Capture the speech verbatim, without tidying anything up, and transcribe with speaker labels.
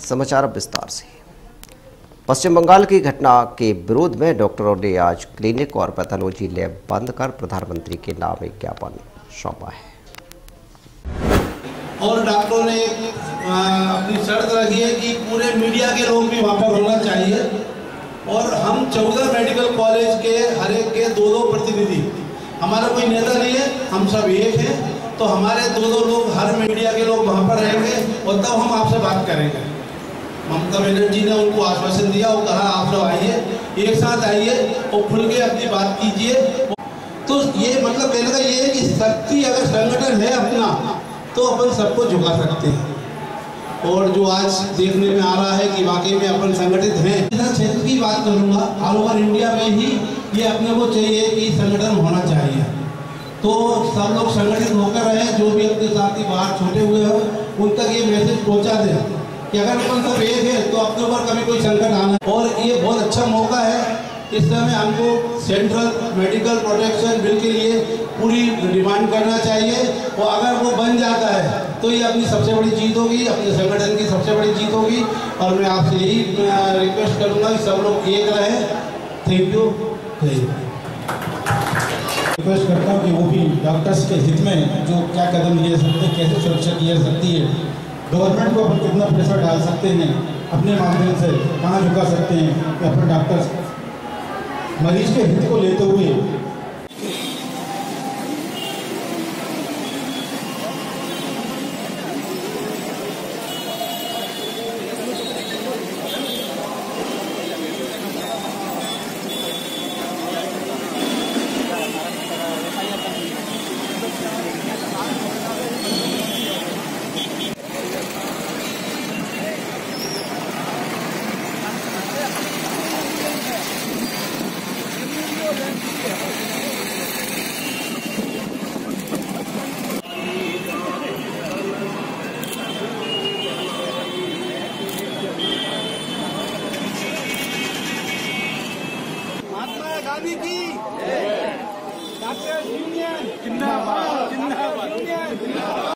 Speaker 1: समाचार विस्तार से। पश्चिम बंगाल की घटना के विरोध में डॉक्टरों ने आज क्लिनिक और पैथोलॉजी लैब बंद कर प्रधानमंत्री के नाम एक ज्ञापन सौंपा है।
Speaker 2: और डॉक्टरों ने अपनी शर्त रखी है कि पूरे मीडिया के लोग भी वहाँ पर होना चाहिए और हम चौदह मेडिकल कॉलेज के हर एक के दो दो प्रतिनिधि, हमारा कोई नेता नहीं है, हम सब एक हैं, तो हमारे दो दो लोग हर मीडिया के लोग वहाँ पर रहेंगे और तब हम आपसे बात करेंगे। ममता बनर्जी ने उनको आश्वासन दिया, वो कहा आप लोग आइए, एक साथ आइए और खुल के अपनी बात कीजिए। तो ये मतलब कहने का ये है कि शक्ति अगर संगठन है अपना तो अपन सबको झुका सकते हैं। और जो आज देखने में आ रहा है कि वाकई में अपन संगठित हैं। इधर क्षेत्र की बात करूँगा, ऑल ओवर इंडिया में ही ये अपने को चाहिए कि संगठन होना चाहिए। तो सब लोग संगठित होकर रहे, जो भी अपने साथी बाहर छूटे हुए हो उन तक ये मैसेज पहुंचा दें कि अगर अपन सब एक है तो अपने ऊपर कभी कोई संकट आना। और ये बहुत अच्छा मौका है, इस समय हमको सेंट्रल मेडिकल प्रोटेक्शन बिल के लिए पूरी डिमांड करना चाहिए और अगर वो बन जाता है तो ये अपनी सबसे बड़ी जीत होगी, अपने संगठन की सबसे बड़ी जीत होगी। और मैं आपसे यही रिक्वेस्ट करूँगा कि सब लोग एक रहें। Thank you.
Speaker 3: रिक्वेस्ट करता हूँ कि वो भी डॉक्टर्स के हित में जो क्या कदम लिए सकते हैं, कैसे सुरक्षा की जा सकती है, गवर्नमेंट को अपन कितना प्रेशर डाल सकते हैं, अपने माध्यम से कहाँ झुका सकते हैं कि अपने डॉक्टर्स मरीज के हित को लेते हुए
Speaker 4: की डॉक्टर यूनियन जिंदाबाद जिंदाबाद।